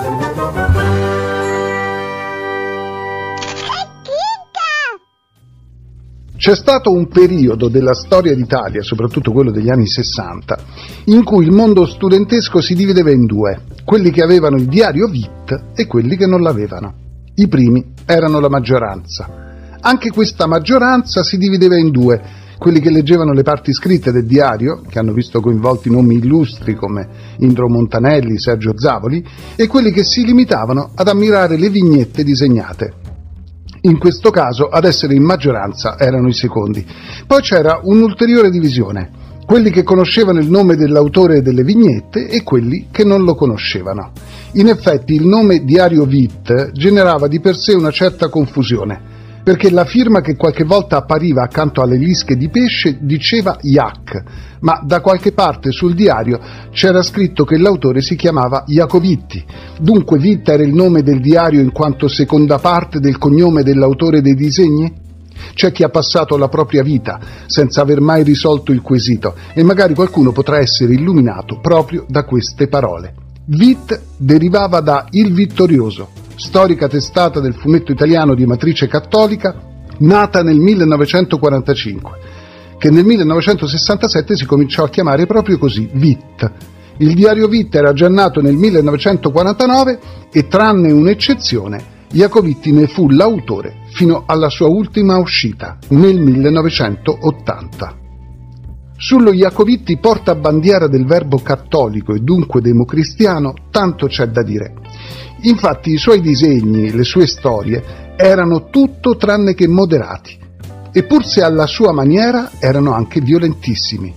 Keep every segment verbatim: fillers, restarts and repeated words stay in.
C'è stato un periodo della storia d'Italia, soprattutto quello degli anni sessanta, in cui il mondo studentesco si divideva in due, quelli che avevano il diario V I T e quelli che non l'avevano. I primi erano la maggioranza. Anche questa maggioranza si divideva in due, quelli che leggevano le parti scritte del diario, che hanno visto coinvolti nomi illustri come Indro Montanelli, Sergio Zavoli, e quelli che si limitavano ad ammirare le vignette disegnate. In questo caso ad essere in maggioranza erano i secondi. Poi c'era un'ulteriore divisione, quelli che conoscevano il nome dell'autore delle vignette e quelli che non lo conoscevano. In effetti il nome Diario V I T generava di per sé una certa confusione, perché la firma che qualche volta appariva accanto alle lische di pesce diceva Iac, ma da qualche parte sul diario c'era scritto che l'autore si chiamava Iacovitti. Dunque Vitt era il nome del diario in quanto seconda parte del cognome dell'autore dei disegni? C'è chi ha passato la propria vita senza aver mai risolto il quesito e magari qualcuno potrà essere illuminato proprio da queste parole. Vitt derivava da Il Vittorioso, storica testata del fumetto italiano di matrice cattolica, nata nel millenovecentoquarantacinque, che nel millenovecentosessantasette si cominciò a chiamare proprio così, Vitt. Il diario Vitt era già nato nel millenovecentoquarantanove e, tranne un'eccezione, Iacovitti ne fu l'autore fino alla sua ultima uscita, nel millenovecentottanta. Sullo Iacovitti portabandiera del verbo cattolico e dunque democristiano tanto c'è da dire. Infatti i suoi disegni, le sue storie, erano tutto tranne che moderati, eppur se alla sua maniera erano anche violentissimi.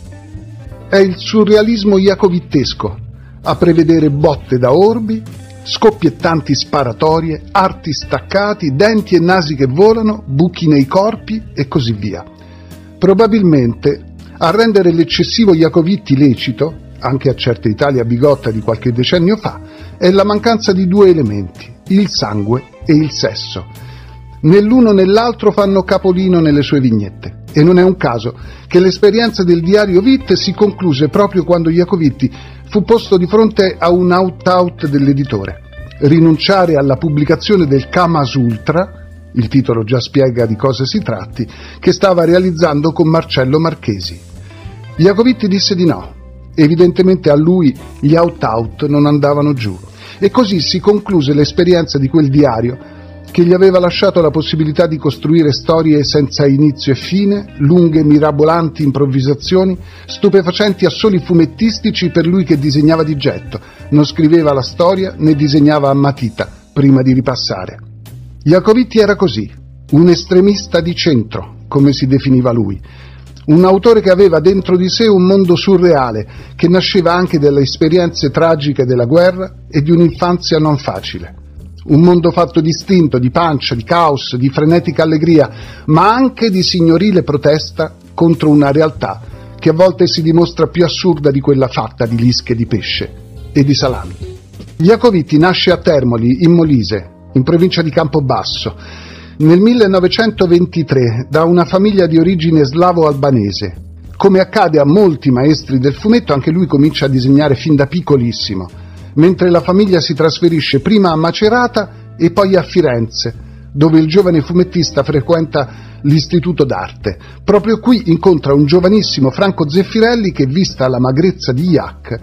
È il surrealismo iacovittesco, a prevedere botte da orbi, scoppiettanti sparatorie, arti staccati, denti e nasi che volano, buchi nei corpi e così via. Probabilmente a rendere l'eccessivo Iacovitti lecito, anche a certe Italia bigotta di qualche decennio fa, è la mancanza di due elementi, il sangue e il sesso. Né l'uno né l'altro fanno capolino nelle sue vignette, e non è un caso che l'esperienza del diario Vitt si concluse proprio quando Iacovitti fu posto di fronte a un out-out dell'editore. Rinunciare alla pubblicazione del Kama Sutra, il titolo già spiega di cosa si tratti, che stava realizzando con Marcello Marchesi. Iacovitti disse di no. Evidentemente a lui gli out-out non andavano giù. E così si concluse l'esperienza di quel diario che gli aveva lasciato la possibilità di costruire storie senza inizio e fine, lunghe mirabolanti improvvisazioni, stupefacenti assoli fumettistici per lui che disegnava di getto, non scriveva la storia né disegnava a matita prima di ripassare. Iacovitti era così, un estremista di centro, come si definiva lui, un autore che aveva dentro di sé un mondo surreale che nasceva anche dalle esperienze tragiche della guerra e di un'infanzia non facile. Un mondo fatto di istinto, di pancia, di caos, di frenetica allegria, ma anche di signorile protesta contro una realtà che a volte si dimostra più assurda di quella fatta di lische di pesce e di salami. Iacovitti nasce a Termoli, in Molise, in provincia di Campobasso, nel millenovecentoventitré da una famiglia di origine slavo-albanese. Come accade a molti maestri del fumetto, anche lui comincia a disegnare fin da piccolissimo, mentre la famiglia si trasferisce prima a Macerata e poi a Firenze, dove il giovane fumettista frequenta l'istituto d'arte. Proprio qui incontra un giovanissimo Franco Zeffirelli che, vista la magrezza di Iac,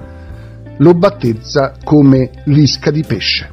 lo battezza come Lisca di Pesce.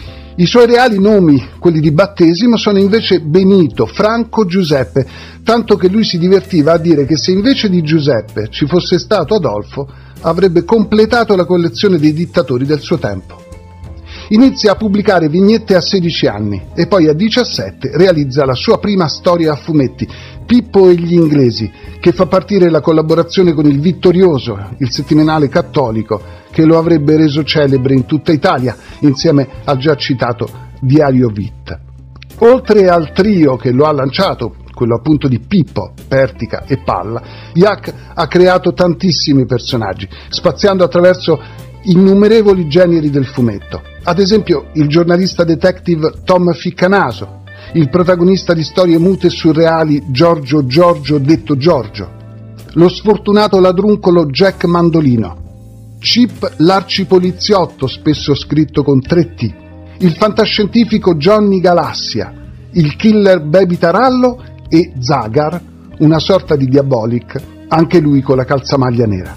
I suoi reali nomi, quelli di battesimo, sono invece Benito, Franco, Giuseppe, tanto che lui si divertiva a dire che se invece di Giuseppe ci fosse stato Adolfo, avrebbe completato la collezione dei dittatori del suo tempo. Inizia a pubblicare vignette a sedici anni e poi a diciassette realizza la sua prima storia a fumetti, Pippo e gli inglesi, che fa partire la collaborazione con il Vittorioso, il settimanale cattolico, che lo avrebbe reso celebre in tutta Italia, insieme al già citato Diario Vitt. Oltre al trio che lo ha lanciato, quello appunto di Pippo, Pertica e Palla, Iac ha creato tantissimi personaggi, spaziando attraverso innumerevoli generi del fumetto. Ad esempio il giornalista detective Tom Ficcanaso, il protagonista di storie mute e surreali Giorgio Giorgio detto Giorgio, lo sfortunato ladruncolo Jack Mandolino, Chip l'arcipoliziotto, spesso scritto con tre T, il fantascientifico Johnny Galassia, il killer Baby Tarallo e Zagar, una sorta di Diabolic, anche lui con la calzamaglia nera.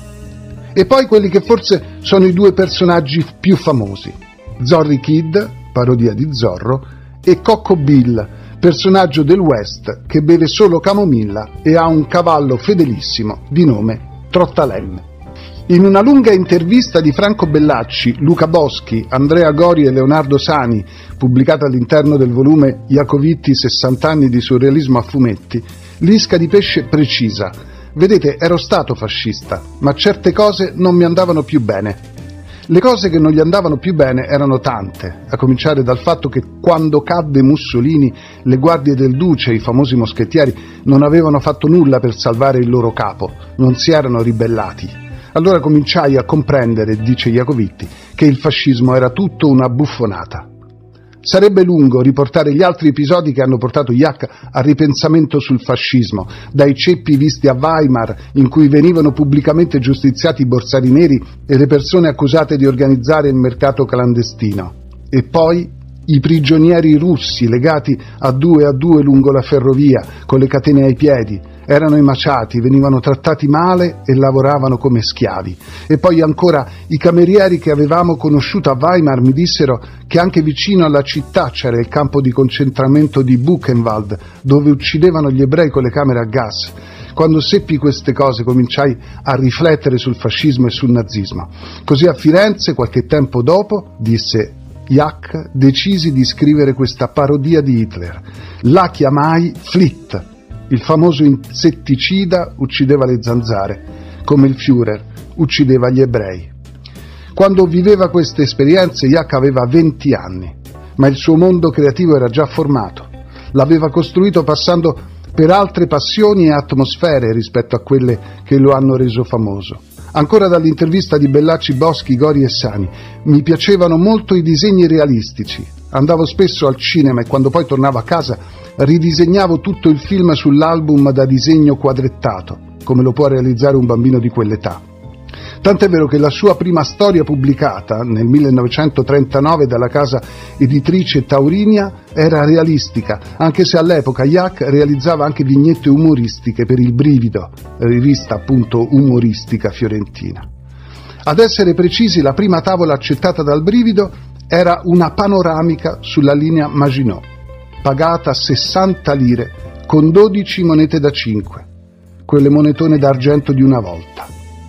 E poi quelli che forse sono i due personaggi più famosi, Zorry Kid, parodia di Zorro, e Cocco Bill, personaggio del West che beve solo camomilla e ha un cavallo fedelissimo di nome Trottalemme. In una lunga intervista di Franco Bellacci, Luca Boschi, Andrea Gori e Leonardo Sani, pubblicata all'interno del volume Iacovitti sessanta anni di surrealismo a fumetti, Lisca di Pesce precisa: vedete, ero stato fascista, ma certe cose non mi andavano più bene. Le cose che non gli andavano più bene erano tante, a cominciare dal fatto che quando cadde Mussolini le guardie del Duce, i famosi moschettieri, non avevano fatto nulla per salvare il loro capo, non si erano ribellati. Allora cominciai a comprendere, dice Iacovitti, che il fascismo era tutto una buffonata. Sarebbe lungo riportare gli altri episodi che hanno portato Jack al ripensamento sul fascismo, dai ceppi visti a Weimar, in cui venivano pubblicamente giustiziati i borsari neri e le persone accusate di organizzare il mercato clandestino, e poi i prigionieri russi legati a due a due lungo la ferrovia, con le catene ai piedi. Erano emaciati, venivano trattati male e lavoravano come schiavi. E poi ancora i camerieri che avevamo conosciuto a Weimar mi dissero che anche vicino alla città c'era il campo di concentramento di Buchenwald, dove uccidevano gli ebrei con le camere a gas. Quando seppi queste cose cominciai a riflettere sul fascismo e sul nazismo. Così a Firenze, qualche tempo dopo, disse Jack, decisi di scrivere questa parodia di Hitler. La chiamai Flit. Il famoso insetticida uccideva le zanzare, come il Führer uccideva gli ebrei. Quando viveva queste esperienze, Jack aveva venti anni, ma il suo mondo creativo era già formato. L'aveva costruito passando per altre passioni e atmosfere rispetto a quelle che lo hanno reso famoso. Ancora dall'intervista di Bellacci, Boschi, Gori e Sani, mi piacevano molto i disegni realistici. Andavo spesso al cinema e quando poi tornavo a casa ridisegnavo tutto il film sull'album da disegno quadrettato, come lo può realizzare un bambino di quell'età. Tant'è vero che la sua prima storia pubblicata, nel millenovecentotrentanove dalla casa editrice Taurinia, era realistica, anche se all'epoca Jack realizzava anche vignette umoristiche per Il Brivido, rivista appunto umoristica fiorentina. Ad essere precisi, la prima tavola accettata dal Brivido era una panoramica sulla linea Maginot, pagata sessanta lire con dodici monete da cinque, quelle monetone d'argento di una volta.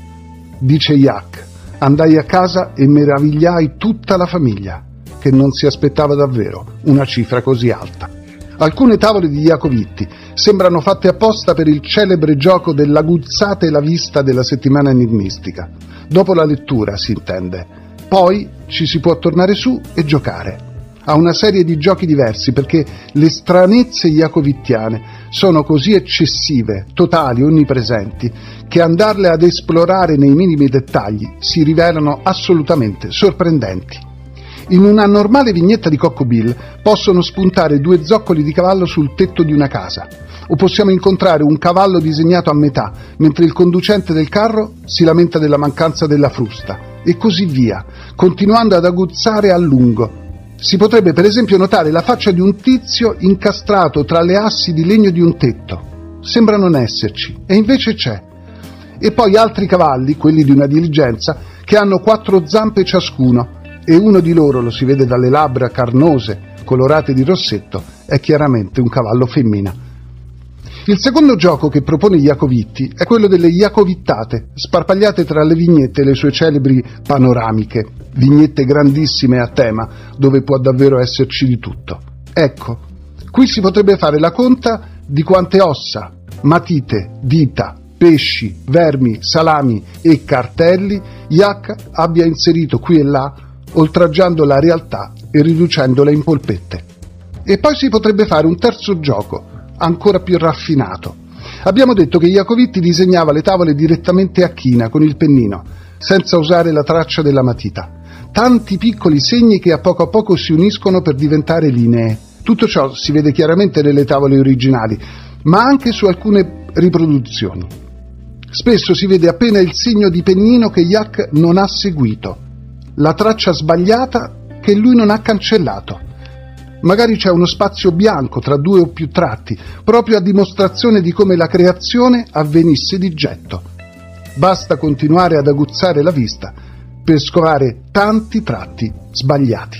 Dice Jack, andai a casa e meravigliai tutta la famiglia, che non si aspettava davvero una cifra così alta. Alcune tavole di Iacovitti sembrano fatte apposta per il celebre gioco dell'aguzzata e la vista della settimana enigmistica. Dopo la lettura, si intende. Poi ci si può tornare su e giocare. Ha una serie di giochi diversi perché le stranezze iacovittiane sono così eccessive, totali, onnipresenti, che andarle ad esplorare nei minimi dettagli si rivelano assolutamente sorprendenti. In una normale vignetta di Cocco Bill possono spuntare due zoccoli di cavallo sul tetto di una casa, o possiamo incontrare un cavallo disegnato a metà, mentre il conducente del carro si lamenta della mancanza della frusta, e così via, continuando ad aguzzare a lungo. Si potrebbe per esempio notare la faccia di un tizio incastrato tra le assi di legno di un tetto. Sembra non esserci, e invece c'è. E poi altri cavalli, quelli di una diligenza, che hanno quattro zampe ciascuno, e uno di loro, lo si vede dalle labbra carnose, colorate di rossetto, è chiaramente un cavallo femmina. Il secondo gioco che propone Iacovitti è quello delle iacovittate, sparpagliate tra le vignette e le sue celebri panoramiche, vignette grandissime a tema, dove può davvero esserci di tutto. Ecco, qui si potrebbe fare la conta di quante ossa, matite, dita, pesci, vermi, salami e cartelli Jack abbia inserito qui e là, oltraggiando la realtà e riducendola in polpette. E poi si potrebbe fare un terzo gioco, ancora più raffinato. Abbiamo detto che Iacovitti disegnava le tavole direttamente a china con il pennino, senza usare la traccia della matita. Tanti piccoli segni che a poco a poco si uniscono per diventare linee. Tutto ciò si vede chiaramente nelle tavole originali, ma anche su alcune riproduzioni. Spesso si vede appena il segno di pennino che Jack non ha seguito, la traccia sbagliata che lui non ha cancellato. Magari c'è uno spazio bianco tra due o più tratti, proprio a dimostrazione di come la creazione avvenisse di getto. Basta continuare ad aguzzare la vista per scovare tanti tratti sbagliati.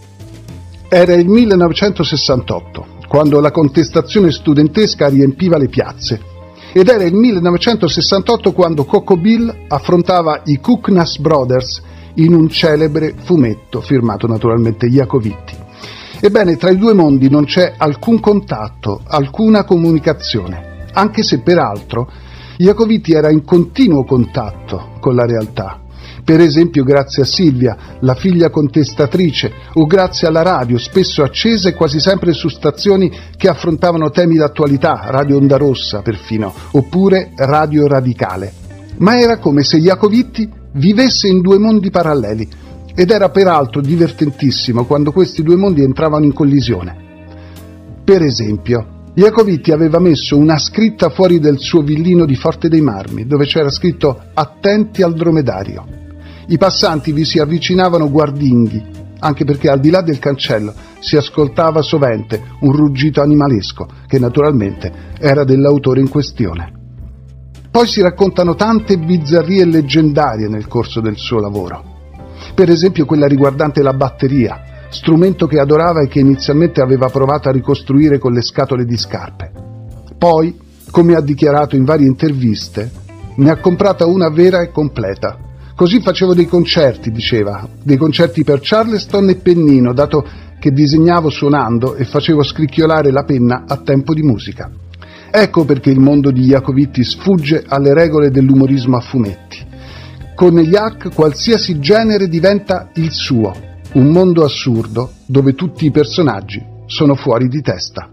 Era il millenovecentosessantotto, quando la contestazione studentesca riempiva le piazze, ed era il millenovecentosessantotto quando Coco Bill affrontava i Kooknas Brothers in un celebre fumetto firmato naturalmente Jacovitti. Ebbene, tra i due mondi non c'è alcun contatto, alcuna comunicazione, anche se peraltro Jacovitti era in continuo contatto con la realtà. Per esempio grazie a Silvia, la figlia contestatrice, o grazie alla radio, spesso accesa e quasi sempre su stazioni che affrontavano temi d'attualità, Radio Onda Rossa perfino, oppure Radio Radicale. Ma era come se Jacovitti vivesse in due mondi paralleli, ed era peraltro divertentissimo quando questi due mondi entravano in collisione. Per esempio, Jacovitti aveva messo una scritta fuori del suo villino di Forte dei Marmi, dove c'era scritto «Attenti al dromedario». I passanti vi si avvicinavano guardinghi, anche perché al di là del cancello si ascoltava sovente un ruggito animalesco, che naturalmente era dell'autore in questione. Poi si raccontano tante bizzarrie leggendarie nel corso del suo lavoro. Per esempio quella riguardante la batteria, strumento che adorava e che inizialmente aveva provato a ricostruire con le scatole di scarpe. Poi, come ha dichiarato in varie interviste, ne ha comprata una vera e completa. Così facevo dei concerti, diceva, dei concerti per Charleston e Pennino, dato che disegnavo suonando e facevo scricchiolare la penna a tempo di musica. Ecco perché il mondo di Jacovitti sfugge alle regole dell'umorismo a fumetti. Con Jack qualsiasi genere diventa il suo, un mondo assurdo dove tutti i personaggi sono fuori di testa.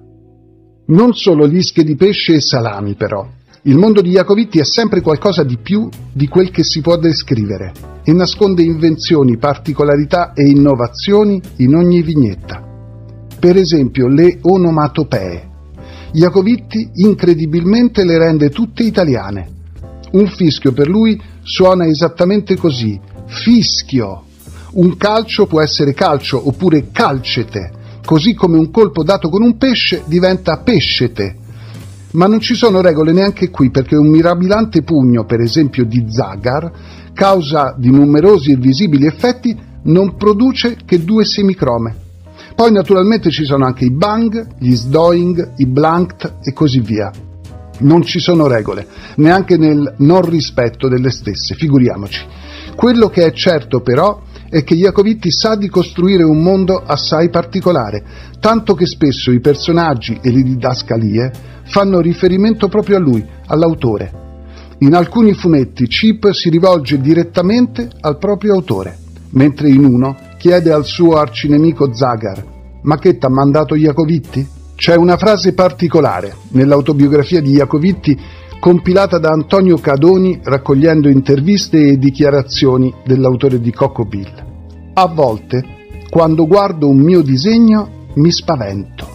Non solo lische di pesce e salami, però. Il mondo di Jacovitti è sempre qualcosa di più di quel che si può descrivere e nasconde invenzioni, particolarità e innovazioni in ogni vignetta. Per esempio le onomatopee. Jacovitti incredibilmente le rende tutte italiane. Un fischio per lui suona esattamente così: fischio. Un calcio può essere calcio oppure calcete, così come un colpo dato con un pesce diventa pescete. Ma non ci sono regole neanche qui, perché un mirabilante pugno, per esempio di Zagar, causa di numerosi e visibili effetti, non produce che due semicrome. Poi naturalmente ci sono anche i bang, gli sdoing, i blankt e così via. Non ci sono regole, neanche nel non rispetto delle stesse, figuriamoci. Quello che è certo però è che Jacovitti sa di costruire un mondo assai particolare, tanto che spesso i personaggi e le didascalie fanno riferimento proprio a lui, all'autore. In alcuni fumetti Chip si rivolge direttamente al proprio autore, mentre in uno chiede al suo arcinemico Zagar: «Ma che t'ha mandato Jacovitti?» C'è una frase particolare nell'autobiografia di Jacovitti compilata da Antonio Cadoni raccogliendo interviste e dichiarazioni dell'autore di Coco Bill. «A volte, quando guardo un mio disegno, mi spavento.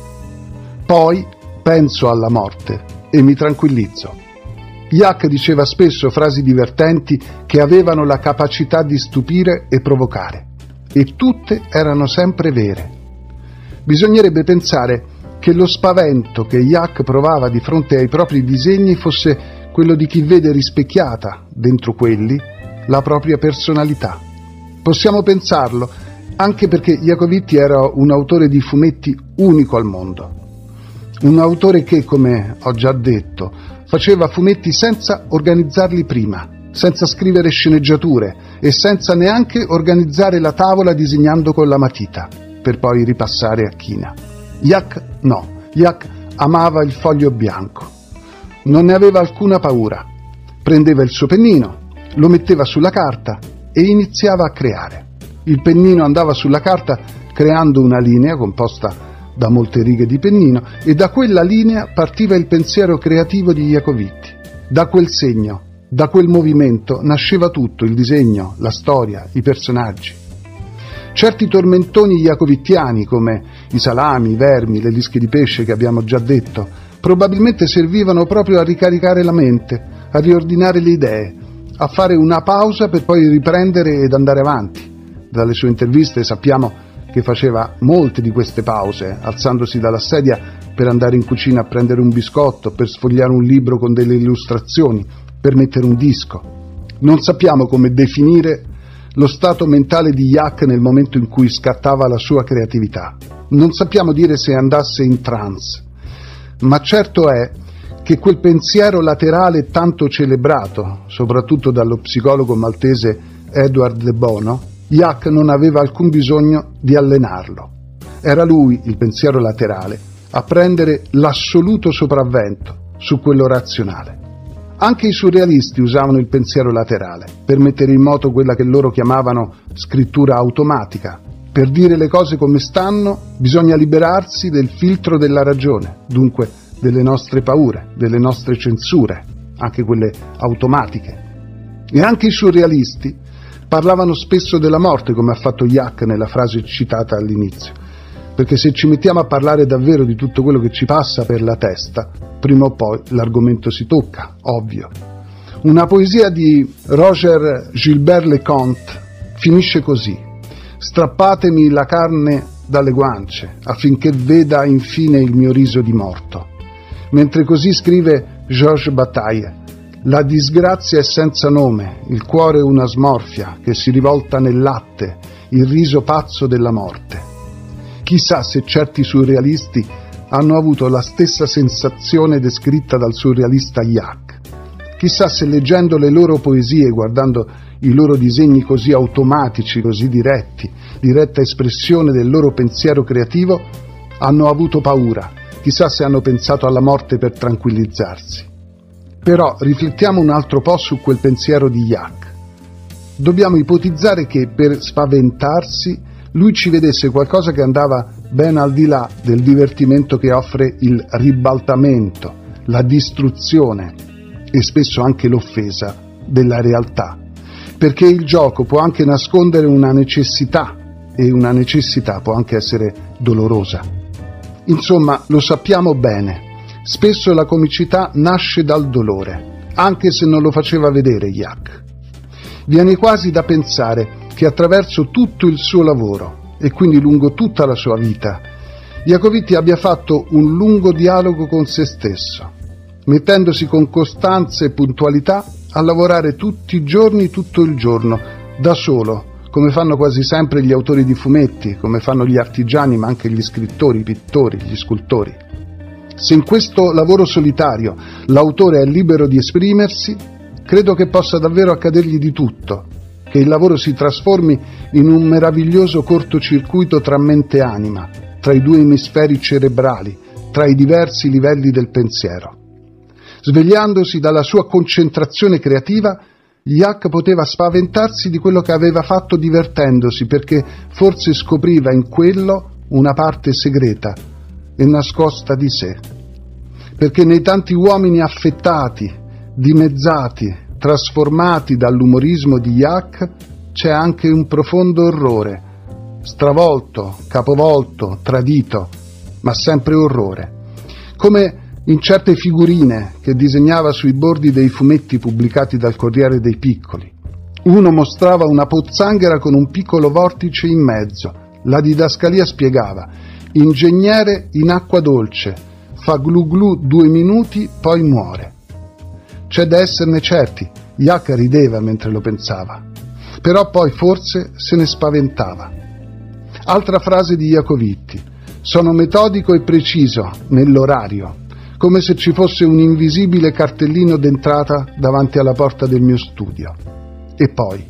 Poi penso alla morte e mi tranquillizzo». Jack diceva spesso frasi divertenti che avevano la capacità di stupire e provocare, e tutte erano sempre vere. Bisognerebbe pensare che lo spavento che Jack provava di fronte ai propri disegni fosse quello di chi vede rispecchiata, dentro quelli, la propria personalità. Possiamo pensarlo, anche perché Jacovitti era un autore di fumetti unico al mondo. Un autore che, come ho già detto, faceva fumetti senza organizzarli prima, senza scrivere sceneggiature e senza neanche organizzare la tavola disegnando con la matita, per poi ripassare a china. Jack no, Jack amava il foglio bianco. Non ne aveva alcuna paura. Prendeva il suo pennino, lo metteva sulla carta e iniziava a creare. Il pennino andava sulla carta creando una linea composta da molte righe di pennino e da quella linea partiva il pensiero creativo di Jacovitti. Da quel segno, da quel movimento nasceva tutto, il disegno, la storia, i personaggi. Certi tormentoni jacovittiani, come i salami, i vermi, le lische di pesce che abbiamo già detto, probabilmente servivano proprio a ricaricare la mente, a riordinare le idee, a fare una pausa per poi riprendere ed andare avanti. Dalle sue interviste sappiamo che faceva molte di queste pause, alzandosi dalla sedia per andare in cucina a prendere un biscotto, per sfogliare un libro con delle illustrazioni, per mettere un disco. Non sappiamo come definire lo stato mentale di Jaak nel momento in cui scattava la sua creatività. Non sappiamo dire se andasse in trance, ma certo è che quel pensiero laterale tanto celebrato, soprattutto dallo psicologo maltese Edward de Bono, Jaak non aveva alcun bisogno di allenarlo. Era lui, il pensiero laterale, a prendere l'assoluto sopravvento su quello razionale. Anche i surrealisti usavano il pensiero laterale per mettere in moto quella che loro chiamavano scrittura automatica. Per dire le cose come stanno bisogna liberarsi del filtro della ragione, dunque delle nostre paure, delle nostre censure, anche quelle automatiche. E anche i surrealisti parlavano spesso della morte, come ha fatto Jaak nella frase citata all'inizio, perché se ci mettiamo a parlare davvero di tutto quello che ci passa per la testa, prima o poi l'argomento si tocca, ovvio. Una poesia di Roger Gilbert Leconte finisce così: strappatemi la carne dalle guance affinché veda infine il mio riso di morto. Mentre così scrive Georges Bataille: la disgrazia è senza nome, il cuore è una smorfia che si rivolta nel latte, il riso pazzo della morte. Chissà se certi surrealisti hanno avuto la stessa sensazione descritta dal surrealista Jaak. Chissà se leggendo le loro poesie, guardando i loro disegni così automatici, così diretti, diretta espressione del loro pensiero creativo, hanno avuto paura. Chissà se hanno pensato alla morte per tranquillizzarsi. Però riflettiamo un altro po' su quel pensiero di Jaak. Dobbiamo ipotizzare che per spaventarsi lui ci vedesse qualcosa che andava ben al di là del divertimento che offre il ribaltamento, la distruzione e spesso anche l'offesa della realtà, perché il gioco può anche nascondere una necessità e una necessità può anche essere dolorosa. Insomma, lo sappiamo bene, spesso la comicità nasce dal dolore, anche se non lo faceva vedere Jaak. Viene quasi da pensare che attraverso tutto il suo lavoro e quindi lungo tutta la sua vita, Jacoviti abbia fatto un lungo dialogo con se stesso, mettendosi con costanza e puntualità a lavorare tutti i giorni, tutto il giorno, da solo, come fanno quasi sempre gli autori di fumetti, come fanno gli artigiani, ma anche gli scrittori, i pittori, gli scultori. Se in questo lavoro solitario l'autore è libero di esprimersi, credo che possa davvero accadergli di tutto, che il lavoro si trasformi in un meraviglioso cortocircuito tra mente e anima, tra i due emisferi cerebrali, tra i diversi livelli del pensiero. Svegliandosi dalla sua concentrazione creativa, Jaak poteva spaventarsi di quello che aveva fatto divertendosi, perché forse scopriva in quello una parte segreta e nascosta di sé. Perché nei tanti uomini affettati, dimezzati, trasformati dall'umorismo di Jaak, c'è anche un profondo orrore, stravolto, capovolto, tradito, ma sempre orrore. Come in certe figurine che disegnava sui bordi dei fumetti pubblicati dal Corriere dei Piccoli. Uno mostrava una pozzanghera con un piccolo vortice in mezzo. La didascalia spiegava: ingegnere in acqua dolce, fa glu glu due minuti, poi muore. C'è da esserne certi, Jaak rideva mentre lo pensava, però poi forse se ne spaventava. Altra frase di Jacoviti: sono metodico e preciso nell'orario, come se ci fosse un invisibile cartellino d'entrata davanti alla porta del mio studio. E poi,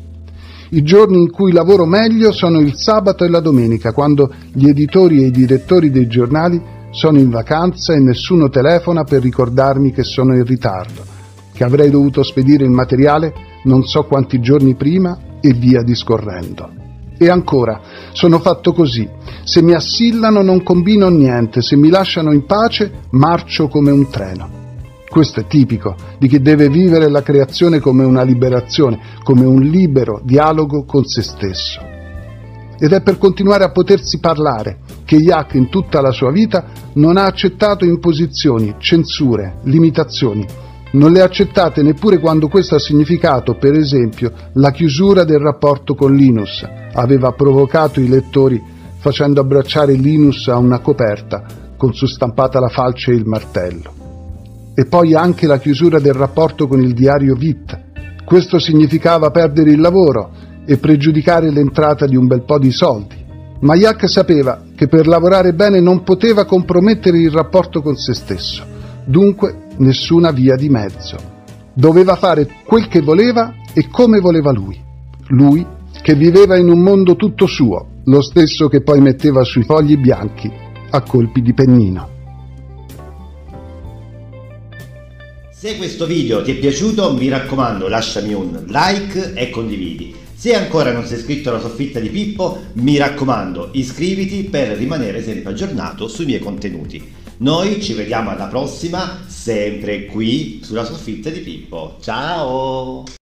i giorni in cui lavoro meglio sono il sabato e la domenica, quando gli editori e i direttori dei giornali sono in vacanza e nessuno telefona per ricordarmi che sono in ritardo, che avrei dovuto spedire il materiale non so quanti giorni prima e via discorrendo. E ancora, sono fatto così: se mi assillano non combino niente, se mi lasciano in pace marcio come un treno. Questo è tipico di chi deve vivere la creazione come una liberazione, come un libero dialogo con se stesso. Ed è per continuare a potersi parlare che Jaak in tutta la sua vita non ha accettato imposizioni, censure, limitazioni, Non le accettate neppure quando questo ha significato, per esempio, la chiusura del rapporto con Linus. Aveva provocato i lettori facendo abbracciare Linus a una coperta con su stampata la falce e il martello. E poi anche la chiusura del rapporto con il diario Vit. Questo significava perdere il lavoro e pregiudicare l'entrata di un bel po' di soldi. Ma Jack sapeva che per lavorare bene non poteva compromettere il rapporto con se stesso, dunque nessuna via di mezzo. Doveva fare quel che voleva e come voleva lui. Lui che viveva in un mondo tutto suo, lo stesso che poi metteva sui fogli bianchi a colpi di pennino. Se questo video ti è piaciuto, mi raccomando, lasciami un like e condividi. Se ancora non sei iscritto alla Soffitta di Pippo, mi raccomando, iscriviti per rimanere sempre aggiornato sui miei contenuti. Noi ci vediamo alla prossima, sempre qui sulla Soffitta di Pippo. Ciao!